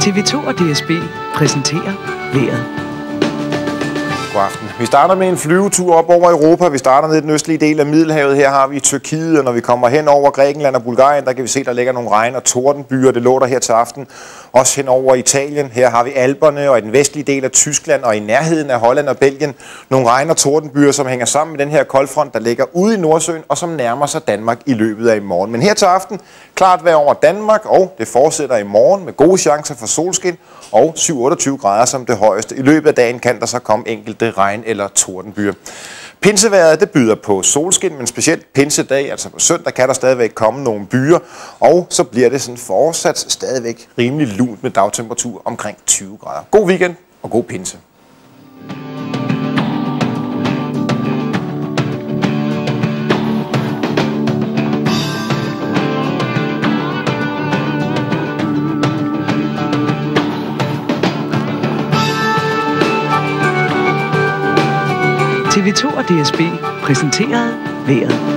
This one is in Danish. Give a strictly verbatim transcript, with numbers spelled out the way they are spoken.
T V to og D S B præsenterer vejret. God aften. Vi starter med en flyvetur op over Europa. Vi starter ned i den østlige del af Middelhavet. Her har vi Tyrkiet, og når vi kommer hen over Grækenland og Bulgarien, der kan vi se, der ligger nogle regn- og tordenbyer. Det lå der her til aften. Også hen over Italien. Her har vi Alperne og i den vestlige del af Tyskland og i nærheden af Holland og Belgien nogle regn- og tordenbyer, som hænger sammen med den her koldfront, der ligger ude i Nordsøen og som nærmer sig Danmark i løbet af i morgen. Men her til aften klart vejr over Danmark, og det fortsætter i morgen med gode chancer for solskin og syv til otteogtyve grader som det højeste. I løbet af dagen kan der så komme enkelte regn- eller tordenbyer. Pinseværet det byder på solskin, men specielt pinsedag, altså på søndag, kan der stadigvæk komme nogle byer, og så bliver det sådan fortsat stadigvæk rimelig lunt med dagtemperatur omkring tyve grader. God weekend og god pinse. T V to og D S B præsenterede vejret.